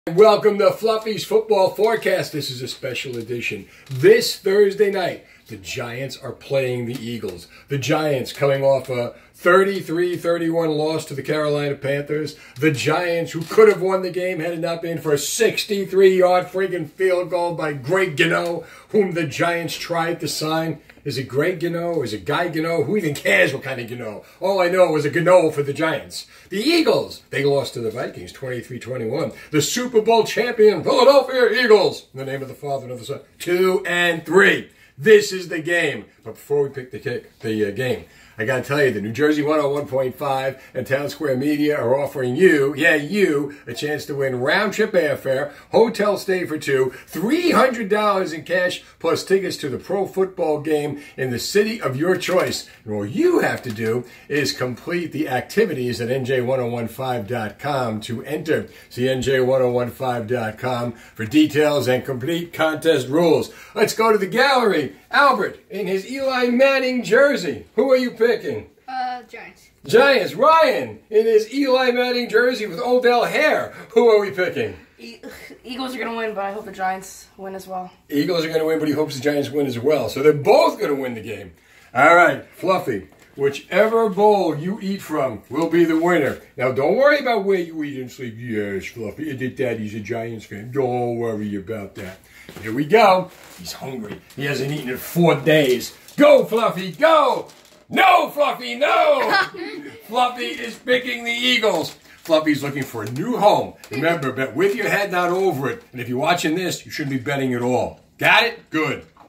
Welcome to Fluffy's Football Forecast. This is a special edition. This Thursday night, the Giants are playing the Eagles. The Giants coming off a 33-31 loss to the Carolina Panthers. The Giants, who could have won the game had it not been for a 63-yard freaking field goal by Greg Gano, whom the Giants tried to sign. Is it Greg Gano? Is it Guy Gano? Who even cares what kind of Gano? All I know is a Gano for the Giants. The Eagles, they lost to the Vikings 23-21. The Super Bowl champion Philadelphia Eagles, in the name of the Father and of the Son, 2-3. This is the game. But before we pick the game, I got to tell you, the New Jersey 101.5 and Town Square Media are offering you, a chance to win round-trip airfare, hotel stay for two, $300 in cash, plus tickets to the pro football game in the city of your choice. And all you have to do is complete the activities at nj1015.com to enter. See nj1015.com for details and complete contest rules. Let's go to the gallery. Albert, in his Eli Manning jersey. Who are you picking? Giants. Giants. Ryan, in his Eli Manning jersey with Odell hair. Who are we picking? Eagles are going to win, but I hope the Giants win as well. Eagles are going to win, but he hopes the Giants win as well. So they're both going to win the game. All right, Fluffy, whichever bowl you eat from will be the winner. Now, don't worry about where you eat and sleep. Yes, Fluffy, your daddy's a Giants fan. Don't worry about that. Here we go. He's hungry. He hasn't eaten in 4 days. Go, Fluffy, go! No, Fluffy, no! Fluffy is picking the Eagles. Fluffy's looking for a new home. Remember, bet with your head, not over it. And if you're watching this, you shouldn't be betting at all. Got it? Good.